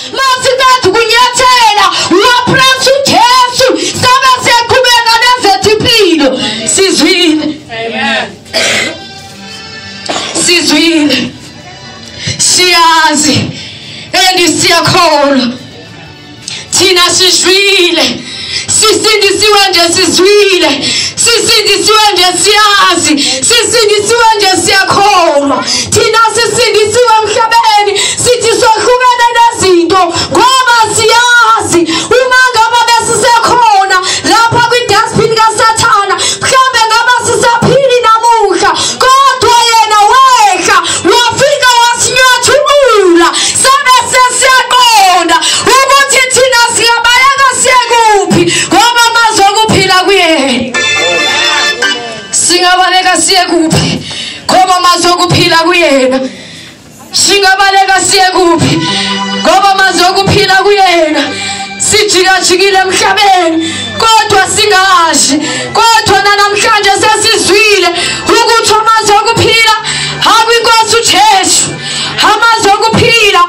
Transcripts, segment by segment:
masingathi kunyathela wapress uJesu sabe siqhubeka nezetiphilo sizwile. Amen. Sizwile siyazi endisiyakholwa thina sizwile sisindisiwe nje sizwile sisindisiwe nje siyazi sisindisiwe nje siyakholwa thina sisindisiwe emhlabeni sithi sohlukene nezinto ngoba siyazi uma ngaba besisekhona lapha kwi-dustbin kaSathana mhlambe ngaba sisaphili namuhla kodwa yena wehla wafika wasinyathulula sabe sesiyaqonda ukuthi thina siyabayeka siyekuphi ngoba mazokuphila kuyena. Singabaleka siyekuphi ngoba mazokuphila kuyena. Singabaleka siyekuphi ngoba mazokuphila kuyena. Sijikajikile emhlabeni kodwa singashi kodwa namhlanje sesizwile ukuthi amazokuphila akwinkosi uJesu amazokuphila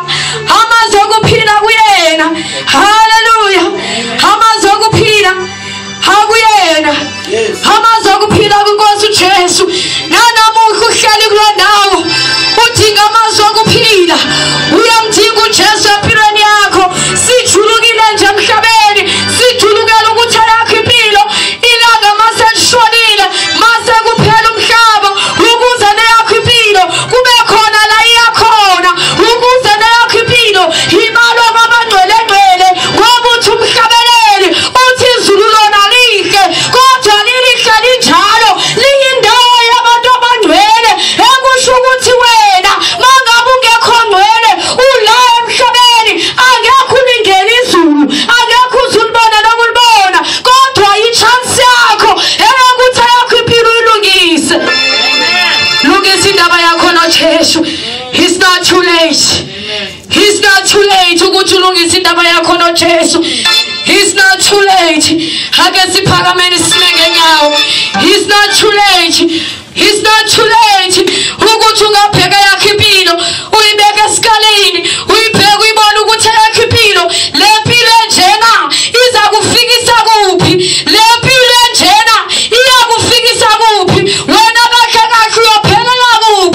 kuyena. Haleluya. Amazokuphila akuyena amazokuphila kwinkosi uJesu. Nanamuhla uhleli kule ndawo udinga amazokuphila uyamdinga uJesu empilweni yakho. Sijulukile nje emhlabeni sijulukela ukuthi ayakho impilo ilanga maselishonile mase kuphela umhlaba ukuze neyakho impilo kube khona la iyakhona ukuze neyakho impilo ibalwa ngabangcwele ngoba uthi umhlabeleli uthi izulu lona lihle kodwa lilihle linjalo liyindawo yabantu abangcwele ekusho ukuthi wena mangabe ungekho ngcwele ula emhlabeni angekho ulingena izulu angekho uzulibona nokulibona kodwa i-chance yakho eyokuthi ayakho impilo uyilungise. Lungisa indaba yakho noJesu. It's not too late. It's not too late ukuthi ulungise indaba yakho noJesu. It's not too late. Ake siphakameni sime ngenyawo. It's not too late. It's not too late ukuthi ungabheka yakho impilo uyibeke esikaleni uyibheke uyibona ukuthi yakho impilo le mpilo enjena iza kufikisa kuphi le mpilo enjena iyakufikisa kuphi wena kahle uyophelela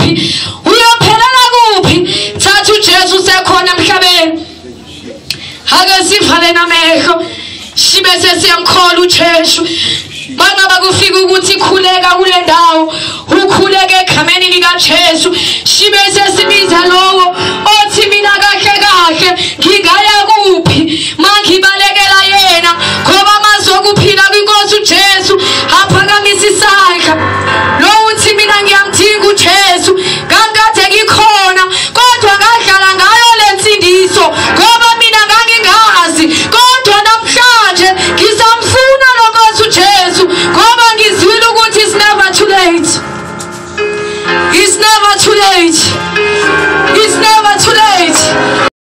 kuphi thatha uJesu sekhona emhlabeni. Ake sivale namehlo sibe sesiyamkhola uJesu. Bangaba kufika ukuthi khuleka kule ndawo ukhuleke egameni likaJesu sibe sesibiza lowo othi mina kahle ngingaya